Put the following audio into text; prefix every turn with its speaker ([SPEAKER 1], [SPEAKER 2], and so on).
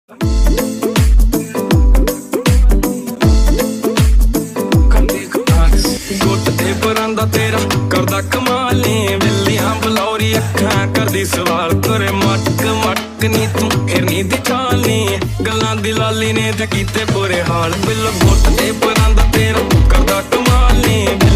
[SPEAKER 1] ਗੁੱਟ ਤੇ ਪਰਾਂਦਾ ਤੇਰਾ ਕਰਦਾ ਕਮਾਲ ਨੀ, ਬਿੱਲੀਆਂ ਬਲੌਰੀ ਅੱਖਾਂ ਕਰਦੀ ਸਵਾਲ, ਤੁਰੇ ਮਟਕ ਮਟਕ ਨੀ ਤੂੰ ਹਿਰਨੀ ਦੀ ਚਾਲ ਨੀ, ਗੱਲਾਂ ਦੀ ਲਾਲੀ ਨੇ ਤੇ ਕੀਤੇ ਬੁਰੇ ਹਾਲ। ਬਿੱਲ ਗੁੱਟ ਤੇ ਪਰਾਂਦਾ ਤੇਰਾ ਕਰਦਾ ਕਮਾਲ ਨੀ।